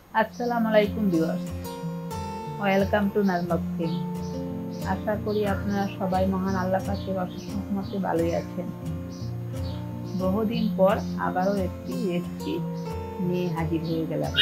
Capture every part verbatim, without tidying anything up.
আসসালামু আলাইকুম viewers, welcome to Najma cooking. আশা করি আপনারা সবাই মহান আল্লাহ পাকের অশেষ রহমতে ভালোই আছেন। বহুদিন পর আবারও একটি রেসিপি নিয়ে হাজির হয়ে গেলাম।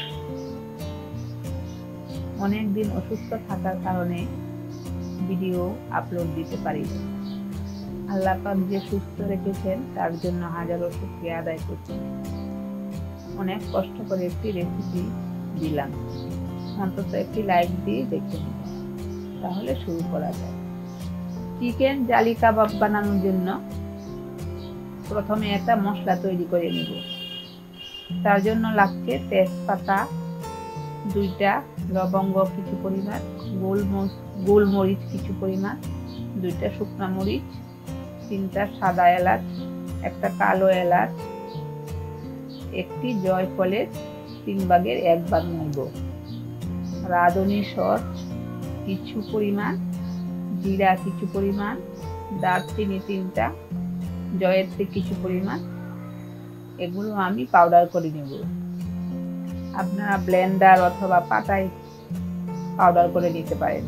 অনেক দিন অসুস্থ থাকার কারণে ভিডিও আপলোড দিতে পারিনি। আল্লাহ পাক যে সুস্থ রেখেছেন তার জন্য হাজারো শুকরিয়া আদায় করছি। অনেক কষ্ট করে একটি রেসিপি দিলাম, অন্তত একটি লাইক দিয়ে দেখে নিন। তাহলে শুরু করা যায়। চিকেন জালি কাবাব বানানোর জন্য প্রথমে একটা মশলা তৈরি করে নিব। তার জন্য লাগছে তেজপাতা দুইটা, লবঙ্গ কিছু পরিমাণ, গোলমরিচ গোলমরিচ কিছু পরিমাণ, দুইটা শুকনো মরিচ, তিনটা সাদা এলাচ, একটা কালো এলাচ, একটি জয়ফলের তিন ভাগের এক ভাগ নেব, রাঁধুনি সস কিছু পরিমাণ, জিরা কিছু পরিমাণ, দারচিনি তিনটা, জয়ত্রী কিছু পরিমাণ। এগুলো আমি পাউডার করে নেব। আপনারা ব্লেন্ডার অথবা পাটায় পাউডার করে নিতে পারেন।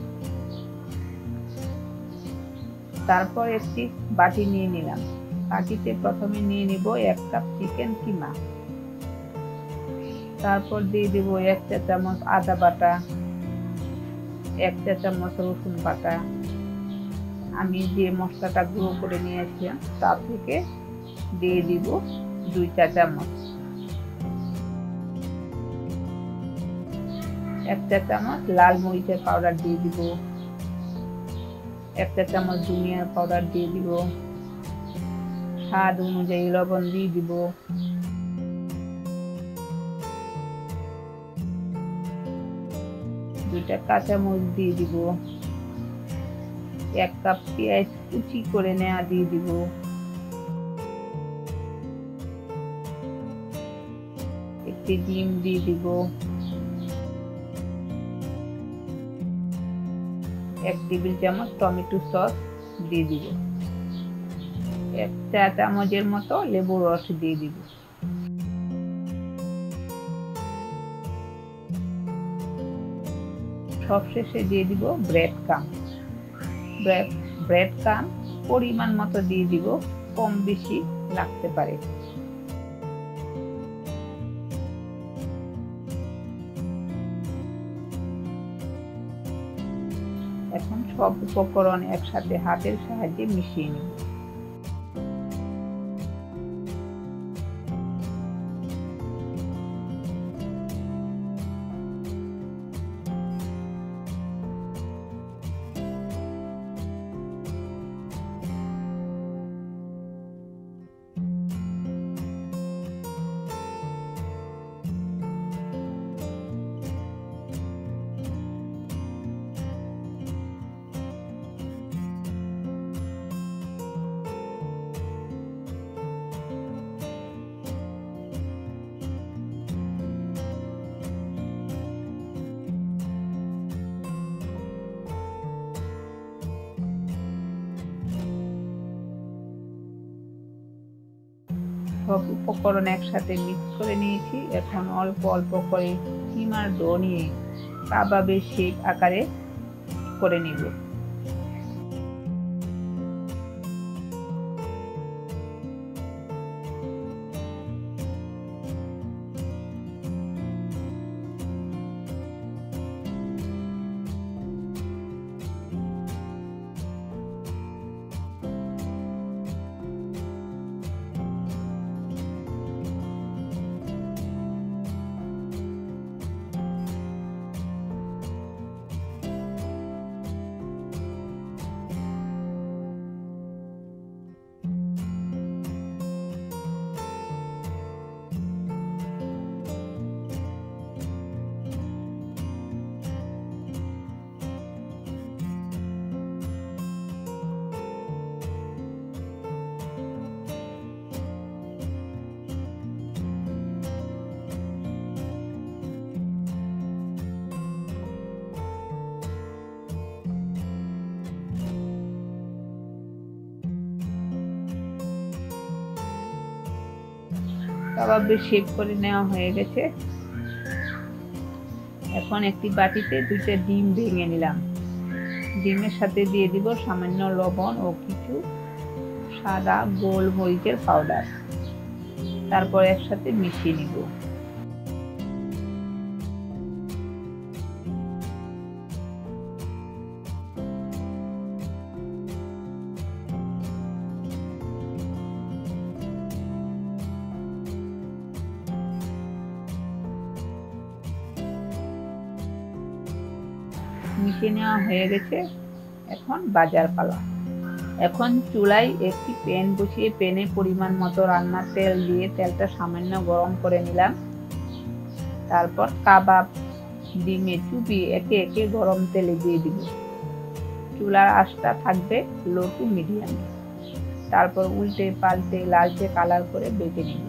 তারপর একটি বাটি নিয়ে নিলাম। বাটিতে প্রথমে নিয়ে নিব এক কাপ চিকেন কিমা। তারপর দিয়ে দেব এক চা চামচ আদা বাটা, এক চা চামচ রসুন বাটা। আমি যে মশলাটা গুঁড়ো করে নিয়ে আসলাম তা থেকে দিয়ে দিব দুই চা চামচ, এক চা চামচ লাল মরিচের পাউডার দিয়ে দিব, এক চা চামচ ধনিয়ার পাউডার দিয়ে দিব, স্বাদ অনুযায়ী লবণ দিয়ে দিব, দুইটা কাঁচামরিচ দিয়ে দিব, এক কাপ পেঁয়াজ কুচি করে নেওয়া দিয়ে দিব, একটি ডিম দিয়ে দিব, এক টেবিল চামচ টমেটো সস দিয়ে দিব, এক চা চামচের মতো লেবুর রস দিয়ে দিব। সবশেষে দিয়ে দিব bread crumb. Bread bread crumb পরিমাণ মতো দিয়ে দিব, কম বেশি লাগতে পারে। এখন সব উপকরণ একসাথে হাতের সাহায্যে মিশিয়ে নিব। সব উপকরণ একসাথে মিক্স করে নিয়েছি। এখন অল্প অল্প করে কিমার ডো নিয়ে কাবাবের শেপ আকারে করে নিব। কাবাবের শেপ করে নেওয়া হয়ে গেছে। এখন একটি বাটিতে দুইটা ডিম ভেঙে নিলাম। ডিমের সাথে দিয়ে দিব সামান্য লবণ ও কিছু সাদা গোলমরিচের পাউডার। তারপর একসাথে মিশিয়ে নিব। মিশিয়ে নেওয়া হয়ে গেছে, এখন বাজার পালা। এখন চুলায় একটি প্যান বসিয়ে প্যানে পরিমাণ মতো রান্নার তেল দিয়ে তেলটা সামান্য গরম করে নিলাম। তারপর কাবাব ডিমে চুবিয়ে একে একে গরম তেলে দিয়ে দিব। চুলার আঁচটা থাকবে লো টু মিডিয়ামে। তারপর উল্টে পাল্টে লালচে কালার করে বেজে নিব।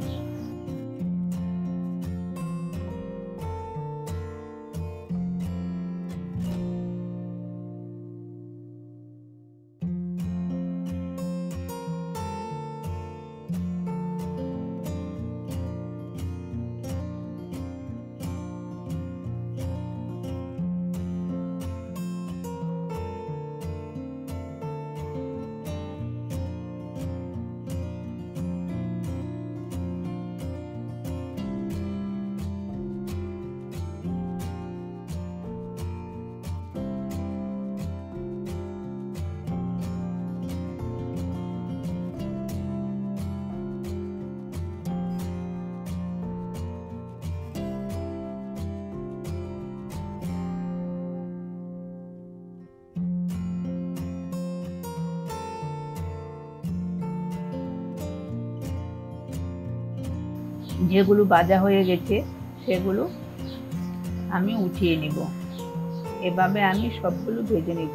যেগুলো ভাজা হয়ে গেছে সেগুলো আমি উঠিয়ে নিব। এভাবে আমি সবগুলো ভেজে নিব।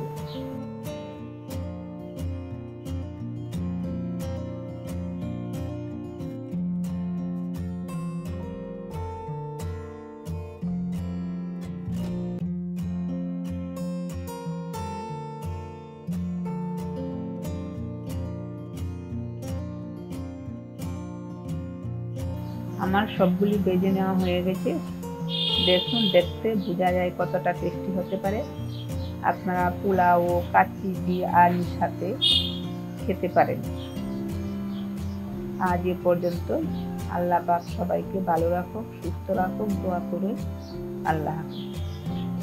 আমার সবগুলি ভেজে নেওয়া হয়ে গেছে। দেখুন, দেখতে বোঝা যায় কতটা টেস্টি হতে পারে। আপনারা পোলাও ও কাচ্চি দিয়ে আলুর সাথে খেতে পারেন। আজ এ পর্যন্ত। আল্লাহ পাক সবাইকে ভালো রাখুক, সুস্থ রাখুক, দোয়া করে। আল্লাহ হাফেজ।